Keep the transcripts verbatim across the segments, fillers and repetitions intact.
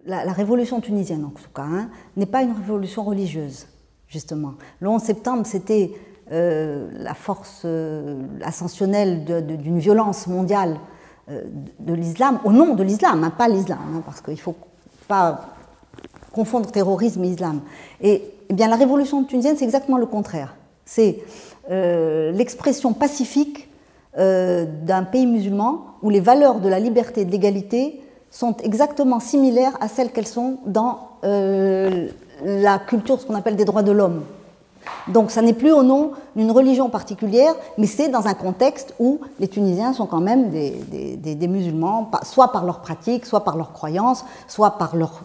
la, la révolution tunisienne, en tout cas, hein, n'est pas une révolution religieuse, justement. Le onze septembre, c'était euh, la force euh, ascensionnelle d'une violence mondiale euh, de, de l'islam, au nom de l'islam, hein, pas l'islam, hein, parce qu'il ne faut pas confondre terrorisme et islam. Et, eh bien, la révolution tunisienne, c'est exactement le contraire. C'est euh, l'expression pacifique euh, d'un pays musulman où les valeurs de la liberté et de l'égalité sont exactement similaires à celles qu'elles sont dans euh, la culture, ce qu'on appelle des droits de l'homme. Donc ça n'est plus au nom d'une religion particulière, mais c'est dans un contexte où les Tunisiens sont quand même des, des, des, des musulmans, soit par leur pratique, soit par leur croyance, soit par leur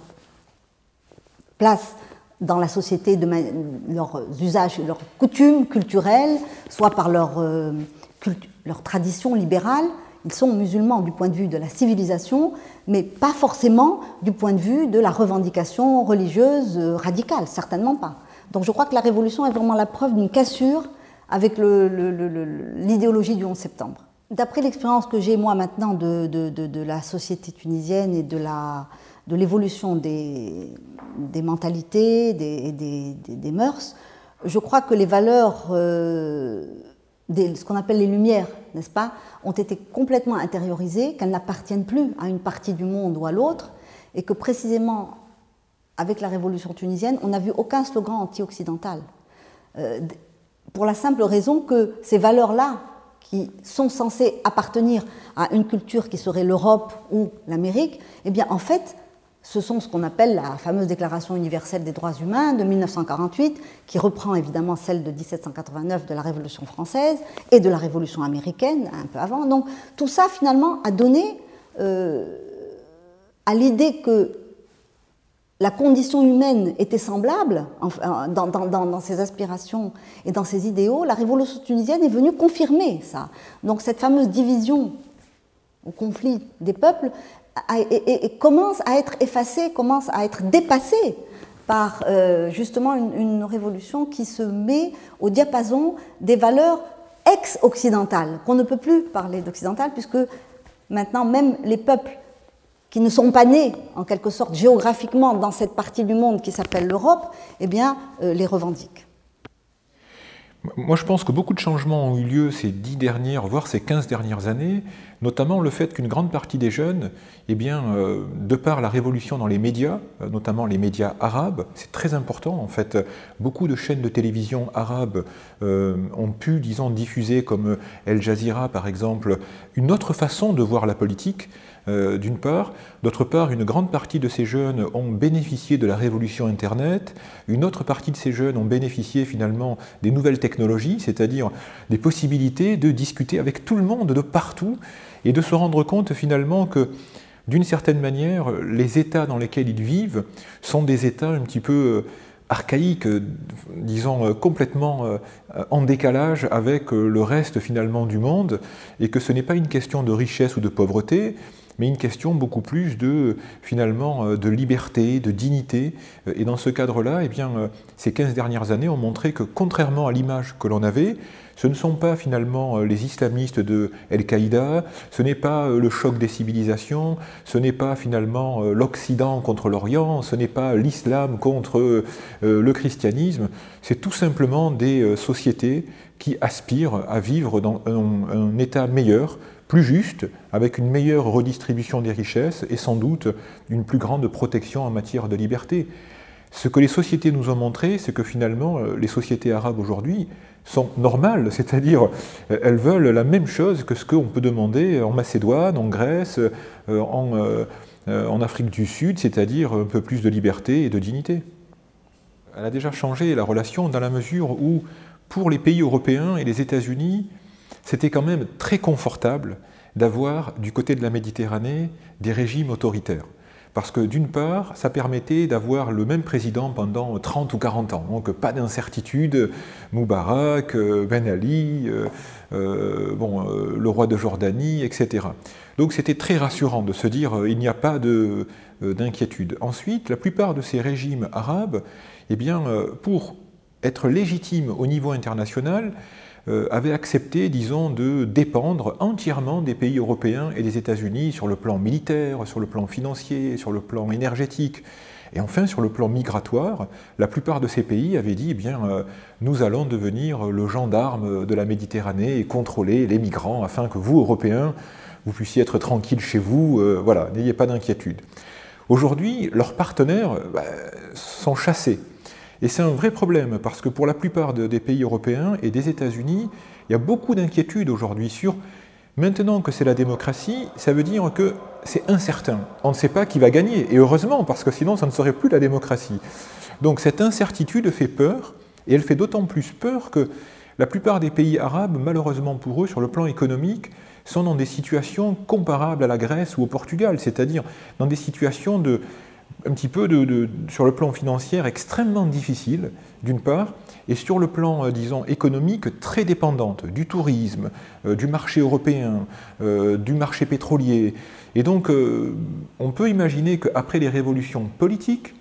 place dans la société, de leurs usages, leurs coutumes culturelles, soit par leur, euh, culture, leur tradition libérale. Ils sont musulmans du point de vue de la civilisation, mais pas forcément du point de vue de la revendication religieuse radicale, certainement pas. Donc je crois que la Révolution est vraiment la preuve d'une cassure avec l'idéologie du onze septembre. D'après l'expérience que j'ai moi maintenant de, de, de, de la société tunisienne et de la, de l'évolution des, des mentalités, des, des, des, des mœurs, je crois que les valeurs, euh, des, ce qu'on appelle les lumières, n'est-ce pas, ont été complètement intériorisées, qu'elles n'appartiennent plus à une partie du monde ou à l'autre, et que précisément, avec la révolution tunisienne, on n'a vu aucun slogan anti-occidental. Euh, pour la simple raison que ces valeurs-là, qui sont censées appartenir à une culture qui serait l'Europe ou l'Amérique, eh bien, en fait, ce sont ce qu'on appelle la fameuse Déclaration universelle des droits humains de mille neuf cent quarante-huit, qui reprend évidemment celle de mille sept cent quatre-vingt-neuf de la Révolution française et de la Révolution américaine, un peu avant. Donc, tout ça, finalement, a donné euh, à l'idée que la condition humaine était semblable dans, dans, dans, dans ses aspirations et dans ses idéaux. La révolution tunisienne est venue confirmer ça. Donc cette fameuse division au conflit des peuples a, et, et, et commence à être effacée, commence à être dépassée par euh, justement une, une révolution qui se met au diapason des valeurs ex-occidentales, qu'on ne peut plus parler d'occidentales puisque maintenant même les peuples qui ne sont pas nés, en quelque sorte, géographiquement dans cette partie du monde qui s'appelle l'Europe, eh bien, euh, les revendiquent. Moi, je pense que beaucoup de changements ont eu lieu ces dix dernières, voire ces quinze dernières années, notamment le fait qu'une grande partie des jeunes, eh bien, euh, de par la révolution dans les médias, euh, notamment les médias arabes, c'est très important, en fait, beaucoup de chaînes de télévision arabes euh, ont pu, disons, diffuser, comme El Jazeera, par exemple, une autre façon de voir la politique, Euh, d'une part. D'autre part, une grande partie de ces jeunes ont bénéficié de la révolution Internet, une autre partie de ces jeunes ont bénéficié finalement des nouvelles technologies, c'est-à-dire des possibilités de discuter avec tout le monde de partout et de se rendre compte finalement que d'une certaine manière, les États dans lesquels ils vivent sont des États un petit peu archaïques, disons complètement en décalage avec le reste finalement du monde, et que ce n'est pas une question de richesse ou de pauvreté, mais une question beaucoup plus de, finalement, de liberté, de dignité. Et dans ce cadre-là, eh bien, ces quinze dernières années ont montré que, contrairement à l'image que l'on avait, ce ne sont pas finalement les islamistes de Al-Qaïda, ce n'est pas le choc des civilisations, ce n'est pas finalement l'Occident contre l'Orient, ce n'est pas l'islam contre le christianisme, c'est tout simplement des sociétés qui aspirent à vivre dans un, un état meilleur, plus juste, avec une meilleure redistribution des richesses et sans doute une plus grande protection en matière de liberté. Ce que les sociétés nous ont montré, c'est que finalement, les sociétés arabes aujourd'hui sont normales, c'est-à-dire elles veulent la même chose que ce qu'on peut demander en Macédoine, en Grèce, en, en Afrique du Sud, c'est-à-dire un peu plus de liberté et de dignité. Elle a déjà changé la relation dans la mesure où, pour les pays européens et les États-Unis, c'était quand même très confortable d'avoir, du côté de la Méditerranée, des régimes autoritaires. Parce que d'une part, ça permettait d'avoir le même président pendant trente ou quarante ans. Donc pas d'incertitude, Moubarak, Ben Ali, euh, euh, bon, euh, le roi de Jordanie, et cetera. Donc c'était très rassurant de se dire euh, il n'y a pas de, euh, d'inquiétude. Ensuite, la plupart de ces régimes arabes, eh bien, euh, pour être légitimes au niveau international, euh, avait accepté, disons, de dépendre entièrement des pays européens et des États-Unis sur le plan militaire, sur le plan financier, sur le plan énergétique. Et enfin, sur le plan migratoire, la plupart de ces pays avaient dit, eh bien, euh, nous allons devenir le gendarme de la Méditerranée et contrôler les migrants afin que vous, Européens, vous puissiez être tranquilles chez vous, euh, voilà, n'ayez pas d'inquiétude. Aujourd'hui, leurs partenaires bah, sont chassés. Et c'est un vrai problème, parce que pour la plupart de, des pays européens et des États-Unis, il y a beaucoup d'inquiétudes aujourd'hui sur, maintenant que c'est la démocratie, ça veut dire que c'est incertain. On ne sait pas qui va gagner, et heureusement, parce que sinon ça ne serait plus la démocratie. Donc cette incertitude fait peur, et elle fait d'autant plus peur que la plupart des pays arabes, malheureusement pour eux, sur le plan économique, sont dans des situations comparables à la Grèce ou au Portugal, c'est-à-dire dans des situations de, un petit peu de, de, sur le plan financier extrêmement difficiles, d'une part, et sur le plan, euh, disons, économique, très dépendante du tourisme, euh, du marché européen, euh, du marché pétrolier. Et donc, euh, on peut imaginer qu'après les révolutions politiques,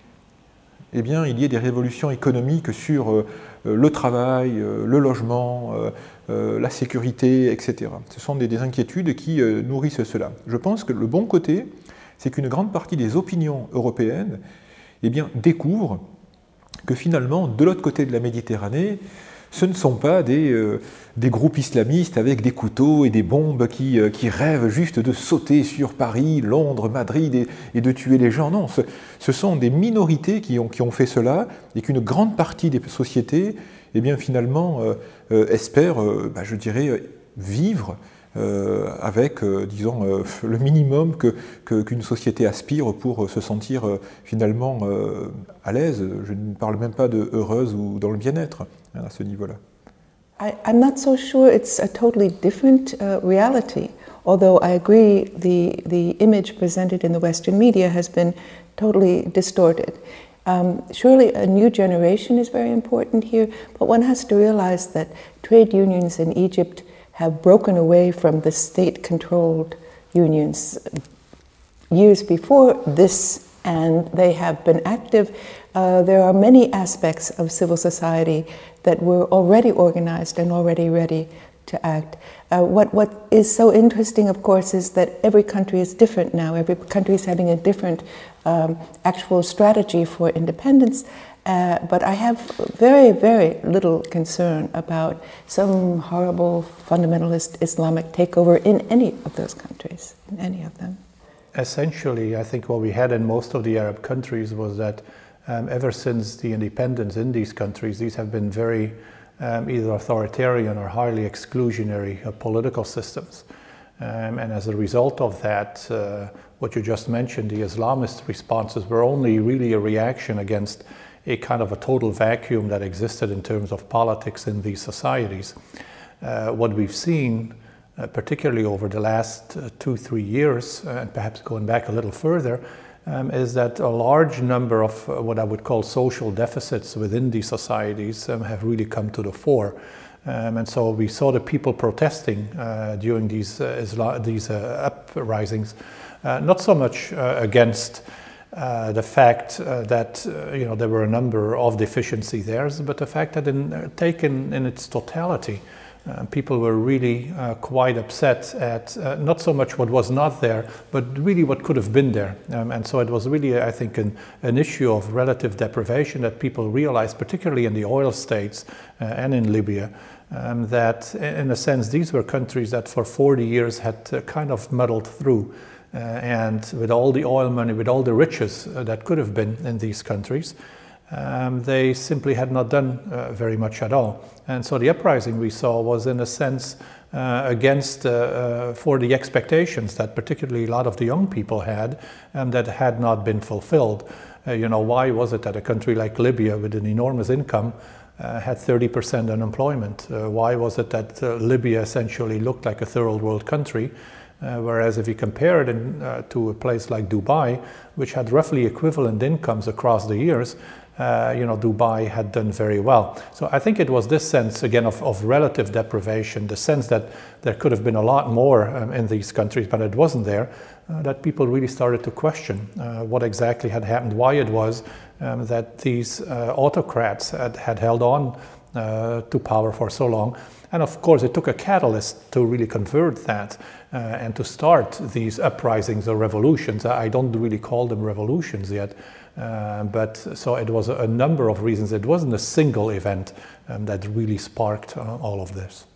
eh bien, il y ait des révolutions économiques sur euh, le travail, euh, le logement, euh, euh, la sécurité, et cetera. Ce sont des, des inquiétudes qui euh, nourrissent cela. Je pense que le bon côté, c'est qu'une grande partie des opinions européennes eh bien, découvrent que finalement, de l'autre côté de la Méditerranée, ce ne sont pas des, euh, des groupes islamistes avec des couteaux et des bombes qui, euh, qui rêvent juste de sauter sur Paris, Londres, Madrid et, et de tuer les gens. Non, ce, ce sont des minorités qui ont, qui ont fait cela et qu'une grande partie des sociétés, eh bien, finalement, euh, euh, espèrent, euh, bah, je dirais, vivre euh, avec, euh, disons, euh, le minimum que, que, qu'une société aspire pour se sentir euh, finalement euh, à l'aise. Je ne parle même pas de heureuse ou dans le bien-être à ce niveau-là. I, I'm not so sure it's a totally different uh, reality, although I agree the, the image presented in the Western media has been totally distorted. Um, surely a new generation is very important here, but one has to realize that trade unions in Egypt have broken away from the state-controlled unions years before this, and they have been active. Uh, there are many aspects of civil society that were already organized and already ready to act. Uh, what, what is so interesting, of course, is that every country is different now. Every country is having a different um, actual strategy for independence. Uh, but I have very, very little concern about some horrible fundamentalist Islamic takeover in any of those countries, in any of them. Essentially, I think what we had in most of the Arab countries was that um, ever since the independence in these countries, these have been very um, either authoritarian or highly exclusionary uh, political systems. Um, and as a result of that, uh, what you just mentioned, the Islamist responses were only really a reaction against a kind of a total vacuum that existed in terms of politics in these societies. Uh, what we've seen, uh, particularly over the last uh, two, three years, uh, and perhaps going back a little further, um, is that a large number of uh, what I would call social deficits within these societies um, have really come to the fore. Um, and so we saw the people protesting uh, during these, uh, Isla these uh, uprisings, uh, not so much uh, against Uh, the fact uh, that uh, you know there were a number of deficiencies there, but the fact that in, uh, taken in its totality, uh, people were really uh, quite upset at uh, not so much what was not there, but really what could have been there. Um, and so it was really, I think, an, an issue of relative deprivation that people realized, particularly in the oil states uh, and in Libya, um, that in a sense these were countries that for forty years had uh, kind of muddled through. Uh, and with all the oil money, with all the riches uh, that could have been in these countries, um, they simply had not done uh, very much at all. And so the uprising we saw was in a sense uh, against, uh, uh, for the expectations that particularly a lot of the young people had um, that had not been fulfilled. Uh, you know, why was it that a country like Libya with an enormous income uh, had thirty percent unemployment? Uh, why was it that uh, Libya essentially looked like a third world country? Uh, whereas if you compare it in, uh, to a place like Dubai, which had roughly equivalent incomes across the years, uh, you know, Dubai had done very well. So I think it was this sense, again, of, of relative deprivation, the sense that there could have been a lot more um, in these countries, but it wasn't there, uh, that people really started to question uh, what exactly had happened, why it was um, that these uh, autocrats had, had held on uh, to power for so long. And of course, it took a catalyst to really convert that uh, and to start these uprisings or revolutions. I don't really call them revolutions yet, uh, but so it was a number of reasons. It wasn't a single event um, that really sparked uh, all of this.